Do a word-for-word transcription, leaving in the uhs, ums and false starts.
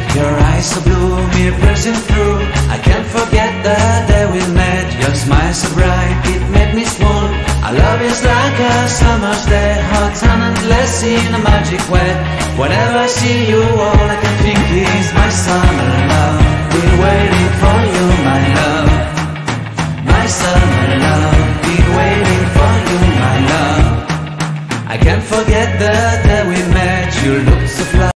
Your eyes so blue, me piercing through. I can't forget the day we met. Your smile so bright, it made me swoon. Our love is like a summer's day, hot and endless in a magic way. Whenever I see you, all I